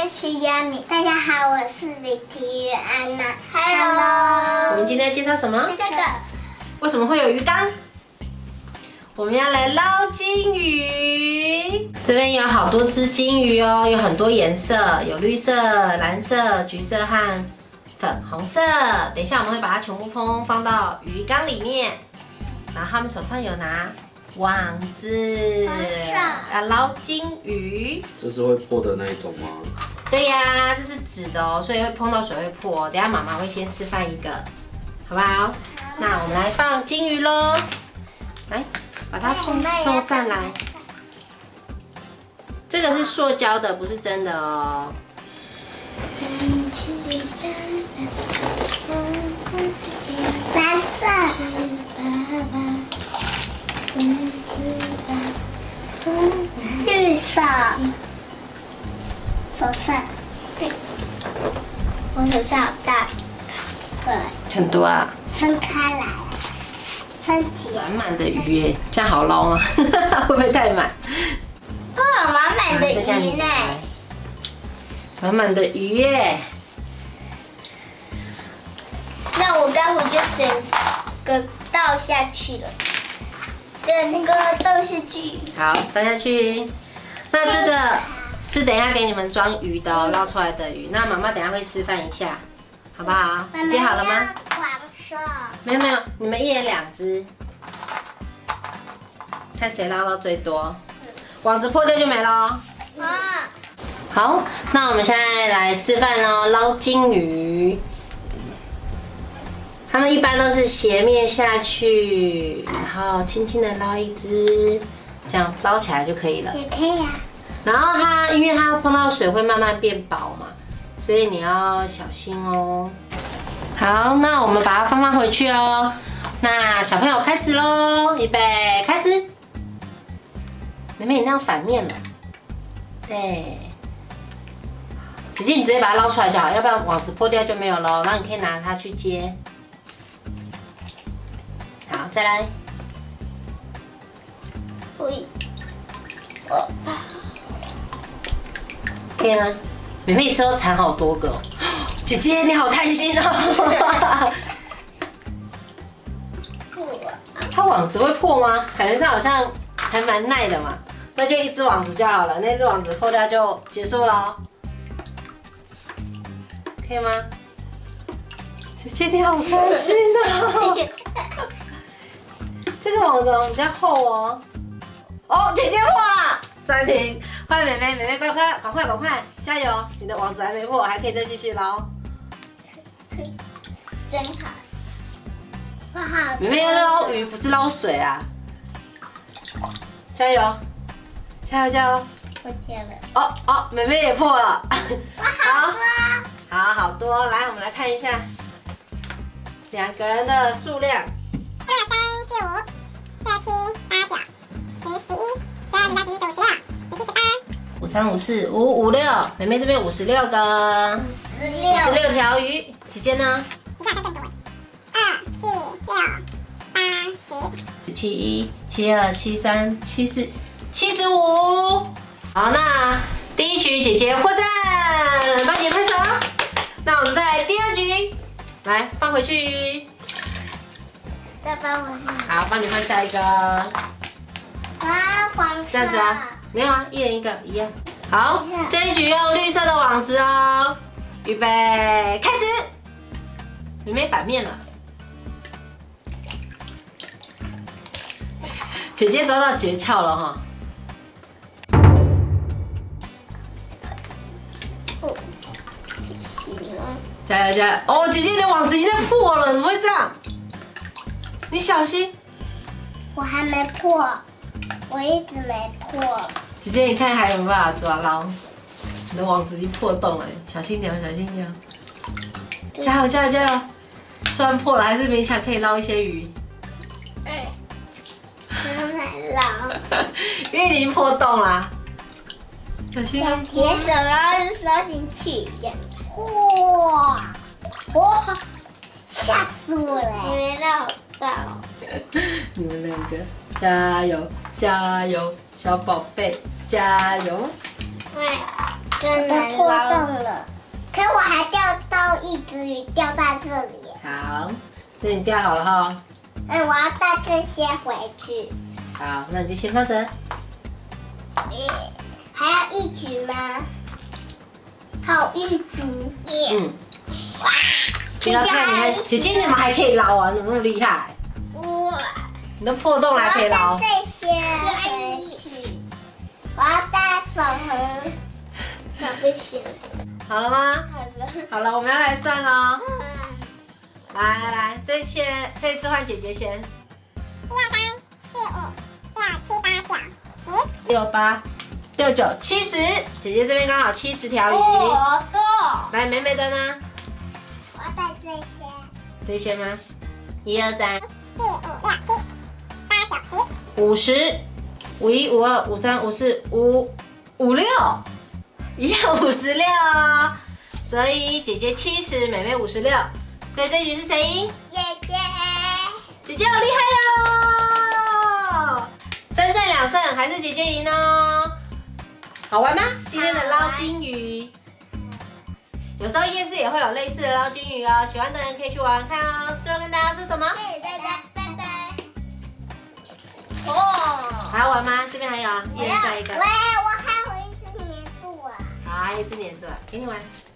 是西亚米。大家好，我是李缇宇安娜。Hello。 我们今天要介绍什么？ 这个。 为什么会有鱼缸？我们要来捞金鱼。这边有好多只金鱼哦，有很多颜色，有绿色、蓝色、橘色和粉红色。等一下我们会把它全部通通放到鱼缸里面，然后他们手上有拿网子，要捞金鱼。 这是会破的那一种吗？ 对呀，这是纸的哦，所以会碰到水会破。等一下妈妈会先示范一个，好不好？那我们来放金鱼喽，来把它弄上来。这个是塑胶的，不是真的哦。 蓝色。绿色。粉色。我手上好大。对。 很多啊。 分开来。分解。 满满的鱼耶，这样好捞吗？会不会太满？ 哇，满满的鱼呢！ 满满的鱼耶！ 那我待会就整个倒下去了，整个都是鱼。 好，倒下去。那这个是等一下给你们装鱼的哦，捞出来的鱼。那妈妈等一下会示范一下，好不好？姐姐好了吗？ 晚上。 没有没有，你们一人2只，看谁捞到最多。网子破掉就没了哦。好，那我们现在来示范哦，捞金鱼。他们一般都是斜面下去，然后轻轻的捞一只，这样捞起来就可以了。 也可以啊。 然后它，因为它碰到水会慢慢变薄嘛，所以你要小心哦。好，那我们把它放回去哦。那小朋友开始喽，预备，开始。妹妹，你那样反面了。对。姐姐，你直接把它捞出来就好，要不然网子破掉就没有喽。然后你可以拿它去接。好，再来。可以吗？妹妹一次都缠好多个哦。姐姐，你好贪心哦。它网子会破吗？感觉上好像还蛮耐的嘛。那就一只网子就好了，那只网子破掉就结束了。可以吗？姐姐你好贪心哦。这个网子比较厚哦。哦，姐姐破了，暂停，换妹妹，妹妹赶快，加油！你的网子还没破，还可以再继续捞。 真好。哇好。 妹妹要捞鱼，不是捞水啊！加油！加油！ 破掉了。 哦，妹妹也破了。 哇， 好多，来，我们来看一下2个人的数量。 2、3、4、5、6、7、8、9、10、11、12、13、14、15、16、17、18。 5、3、5、4、5、5、6，妹妹这边56个，56条鱼。姐姐呢？ 你好像更多哎。2、4、6、8、10。 71、72、73、74、75。好，那第1局姐姐获胜，帮姐拍手。那我们再来第2局，来放回去。 再帮我。 好，帮你换下一个。 黄色。 这样子啊？没有啊，一人一个一样。好，这一局用绿色的网子哦。预备，开始。妹妹反面了。姐姐抓到诀窍了哈。加油！哦，姐姐你的网子已经在破了，怎么会这样？你小心。 我还没破，我一直没破。 姐姐，你看还有没有办法抓捞？你的网子已经破洞了，小心点，小心点。加油！虽然破了，还是勉强可以捞一些鱼。 真难捞。 因为你已经破洞啦。小心啊！ 你的手要捞进去，这样。哇！吓死我了！你没捞到。 你们2个加油，小宝贝，加油！ 真的破洞了，可我还钓到一只鱼，掉在这里。 好，所以你钓好了哈。 我要带这些回去。 好，那你就先放着。 还要一局吗？好一局。哇！ 不要看，你看姐姐怎么还可以捞啊？怎么那么厉害？ 哇！ 你都破洞了还可以捞。 我要带这些回去。我要带粉红。那不行。 好了吗？ 好了。 好了，我们要来算喽。来，这次换姐姐先。 1、2、3、4、5、6、7、8、9、10。 6、8、6、9、70，姐姐这边刚好70条鱼。 好多。 来，美美的呢？ 我要带这些。 这些吗？1、2、3、 4、5、6、7、8、9、10。 50、51、52、53、54、56，一样56哦。所以姐姐70，妹妹56，所以这局是谁赢？ 姐姐。 姐姐好厉害哦！3胜2胜，还是姐姐赢哦。好玩吗？今天的捞金鱼，有时候夜市也会有类似的捞金鱼哦。喜欢的人可以去玩玩看哦。最后跟大家说什么？ 谢谢大家，拜拜。 还要玩吗？这边还有啊，一人再一个。 喂，我还有一只黏住啊。 好，还有一只黏住了，给你玩。